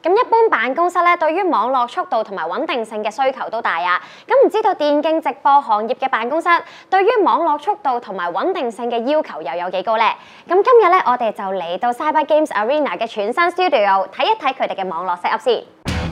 咁一般辦公室咧，對於網絡速度同埋穩定性嘅需求都大啊。咁唔知道電競直播行業嘅辦公室對於網絡速度同埋穩定性嘅要求又有幾高呢？咁今日咧，我哋就嚟到 Cyber Games Arena 嘅全新 studio 睇一睇佢哋嘅網絡 set up 先。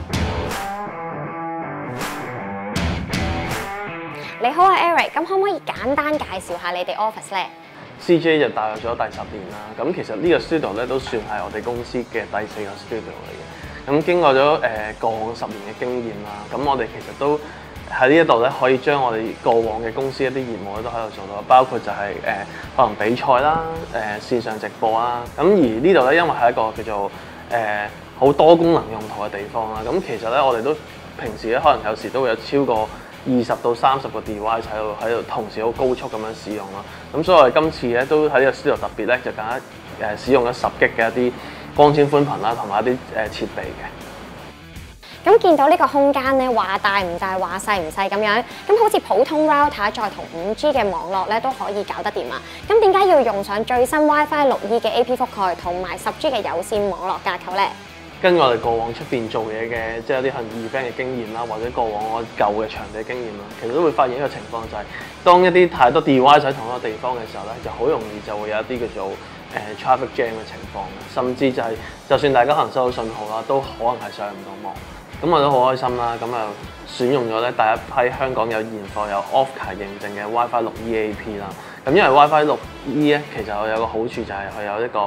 你好啊 Eric， 咁可唔可以簡單介紹下你哋 office 咧 ？CJ 就大約咗第10年啦，咁其實呢個 studio 咧都算係我哋公司嘅第4個 studio 嚟嘅。咁經過咗過往10年嘅經驗啦，咁我哋其實都喺呢一度咧可以將我哋過往嘅公司一啲業務咧都喺度做到，包括就係可能比賽啦、線上直播啦。咁而呢度咧因為係一個叫做好多功能用途嘅地方啦，咁其實咧我哋都平時咧可能有時都會有超過20到30個 device 喺度同時好高速咁樣使用啦。咁所以我哋今次咧都喺呢個 studio 特別咧就更加使用咗10G嘅一啲光纖寬頻啦，同埋一啲設備嘅。 咁見到呢個空間咧，話大唔大，話細唔細咁樣。咁好似普通 router 再同5G 嘅網絡咧都可以搞得掂啊。咁點解要用上最新 WiFi 6E 嘅 AP 覆蓋同埋10G 嘅有線網絡架構咧？ 根據我哋過往出邊做嘢嘅，即係有啲可能 event 嘅經驗啦，或者過往我舊嘅場地經驗啦，其實都會發現一個情況就係，當一啲太多 device 喺同一個地方嘅時候咧，就好容易就會有一啲叫做traffic jam 嘅情況，甚至就係就算大家可能收到信號啦，都可能係上唔到網。咁我都好開心啦，咁啊選用咗咧第一批香港有現貨有 OFCA 認證嘅 WiFi 6E AP 啦。咁因為 WiFi 6E 咧，其實我有個好處就係佢有一個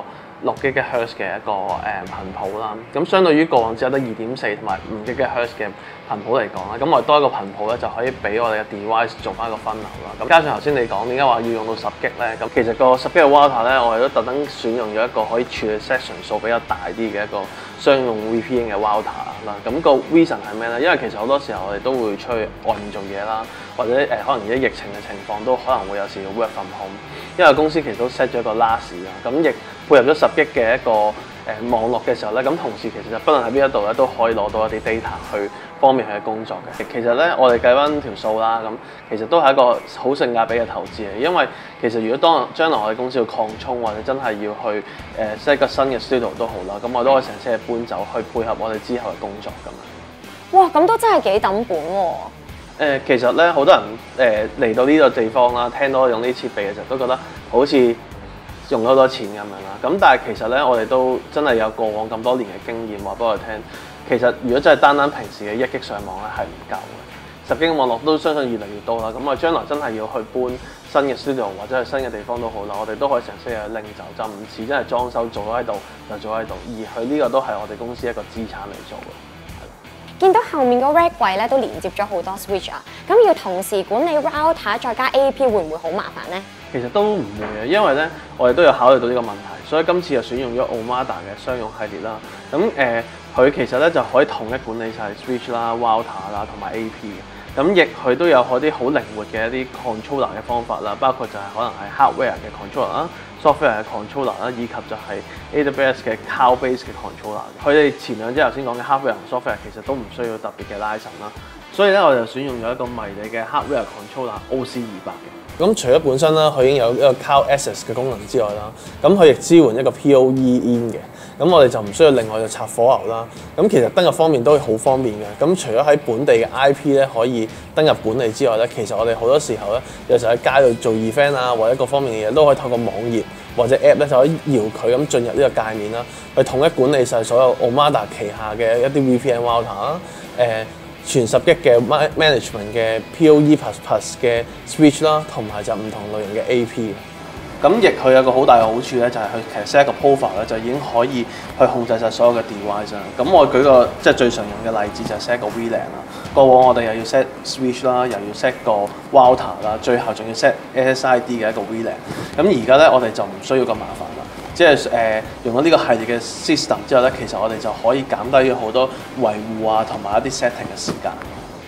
6GHz 嘅一個頻譜啦，咁相對於過往只有得2.4同埋5GHz 嘅頻譜嚟講啦，咁我哋多一個頻譜咧就可以俾我哋嘅 device 做翻一個分流啦。咁加上頭先你講點解話要用到10G 咧？咁其實個10G 嘅 router 咧，我哋都特登選用咗一個可以處理 section 數比較大啲嘅一個商用 VPN 嘅 router 啦。咁個 reason 係咩咧？因為其實好多時候我哋都會出去外面做嘢啦，或者可能而家疫情嘅情況都可能會有時要 work from home，因為公司其實都 set 咗一個 NAS 啦，咁亦配合咗10G 嘅一個網絡嘅時候咧，咁同時其實就不論喺邊一度咧都可以攞到一啲 data 去方便佢嘅工作嘅。其實咧，我哋計翻條數啦，咁其實都係一個好性價比嘅投資嚟，因為其實如果將來我哋公司要擴充或者真係要去set 一個新嘅 studio 都好啦，咁我都可以成車搬走去配合我哋之後嘅工作咁樣。 哇，咁都真係幾抌本喎！ 其實咧，好多人嚟到呢個地方啦，聽到用呢啲設備嘅時候，都覺得好似用咗好多錢咁樣啦。咁但係其實咧，我哋都真係有過往咁多年嘅經驗話俾我哋聽。其實如果真係單平時嘅1G 上網咧係唔夠嘅，10G 網絡都相信越嚟越多啦。咁我將來真係要去搬新嘅 studio 或者係新嘅地方都好啦，我哋都可以成日拎走，就唔似真係裝修做咗喺度就做喺度，而佢呢個都係我哋公司一個資產嚟做嘅。 見到後面個 rack 櫃咧都連接咗好多 switch 啊，咁要同時管理 router 再加 AP 會唔會好麻煩咧？ 其實都唔會嘅，因為咧我哋都有考慮到呢個問題，所以今次就選用咗 Omada 嘅商用系列啦。咁佢其實咧就可以統一管理晒 switch 啦、router 啦同埋 AP 嘅。咁亦佢都有嗰啲好靈活嘅一啲 controller 嘅方法啦，包括就係可能係 hardware 嘅 controller 啦、software 嘅 controller 啦，以及就係 AWS 嘅 cloud-based 嘅 controller。佢哋前兩者頭先講嘅 hardware 同 software 其實都唔需要特別嘅 license 啦，所以咧我就選用咗一個迷你嘅 hardware controller OC200嘅。咁除咗本身啦，佢已經有一個 Cloud Access 嘅功能之外啦，咁佢亦支援一個 PoE in 嘅，咁我哋就唔需要另外就插火牛啦。咁其實登入方面都好方便嘅。咁除咗喺本地嘅 IP 咧可以登入管理之外咧，其實我哋好多時候咧，有時喺街度做 event 啊，或者各方面嘅嘢都可以透過網頁或者 app 咧就可以搖佢咁進入呢個界面啦，去統一管理晒所有 Omada 旗下嘅一啲 VPN router 啦，全10G 嘅 management 嘅 PoE++ 嘅 switch 啦，同埋就唔同類型嘅 AP。咁亦佢有個好大嘅好處咧，就係佢其實 set 一個 profile 咧，就已經可以去控制晒所有嘅 device 啦。咁我舉個即係最常用嘅例子就係 set 個 VLAN 啦。過往我哋又要 set switch 啦，又要 set 個 router 啦，最後仲要 set SSID 嘅一個 VLAN。咁而家咧我哋就唔需要咁麻煩啦。即係用咗呢個系列嘅 system 之後咧，其實我哋就可以減低咗好多維護啊同埋一啲 setting 嘅時間。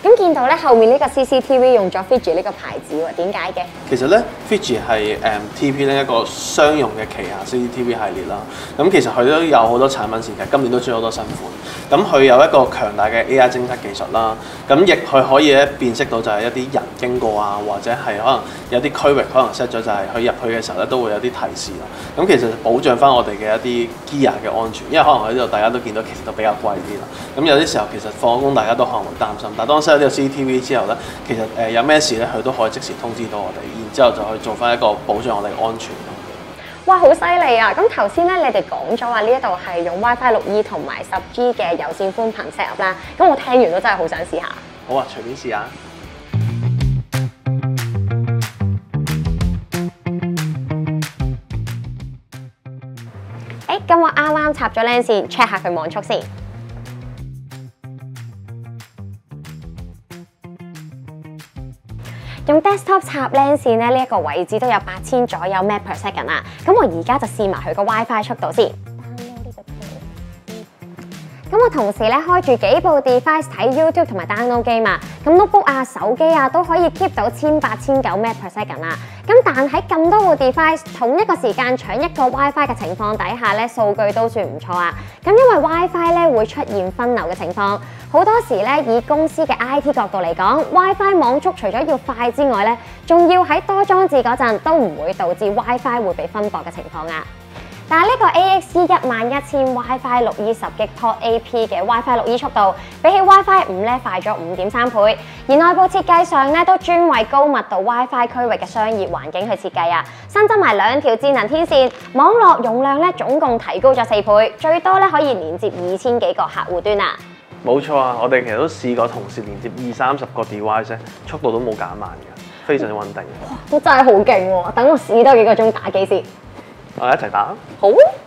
咁見到咧後面呢個 CCTV 用咗 Fiji 呢個牌子喎，點解嘅？ 其實咧 Fiji 係TP 呢一個商用嘅旗下 CCTV 系列啦。咁其實佢都有好多產品線嘅，今年都出咗好多新款。咁佢有一個強大嘅 AI 偵測技術啦，咁亦佢可以咧辨識到就係一啲人經過啊，或者係可能有啲區域可能 set 咗就係佢入去嘅時候咧都會有啲提示啦。咁其實保障翻我哋嘅一啲 gear 嘅安全，因為可能喺呢度大家都見到其實都比較貴啲啦。咁有啲時候其實放工大家都可能會擔心，但係當 set 咗呢個 CCTV 之後咧，其實有咩事咧佢都可以即時通知到我哋，然之後就去做翻一個保障我哋嘅安全。 哇，好犀利啊！咁頭先咧，你哋講咗話呢一度係用 WiFi 6E 同埋10G 嘅有線寬頻 set up 啦。咁我聽完都真係好想試下。 好啊，隨便試下。 咁我啱啱插咗 LAN 線 ，check 下佢網速先。用 desktop 插 LAN 線咧，呢一個位置都有8000左右 Mbps 啦。咁我而家就試埋佢個 WiFi 速度先。咁我同時咧開住幾部 device 睇 YouTube 同埋 download game 啊，咁 notebook 啊、手機啊都可以 keep 到1800、1900 Mbps 啦。咁但喺咁多部 device 同一個時間搶一個 WiFi 嘅情況底下咧，數據都算唔錯啊。咁因為 WiFi 咧會出現分流嘅情況，好多時咧以公司嘅 IT 角度嚟講 ，WiFi 網速除咗要快之外咧，仲要喺多裝置嗰陣都唔會導致 WiFi 會被分薄嘅情況啊。但係呢個 AXE 11000 WiFi 6E 10G Port AP 嘅 WiFi 6E 速度，比起 WiFi 5咧快咗5.3倍，而內部設計上咧都專為高密度 WiFi 區域嘅商業環境去設計啊，新增埋2條智能天線，網絡容量咧總共提高咗4倍，最多咧可以連接2000幾個客戶端啊！ 冇錯啊，我哋其實都試過同時連接20-30個 device， 速度都冇減慢嘅，非常之穩定。 哇，都真係好勁喎！等我試多幾個鐘打機先。 我哋一齊打。 好。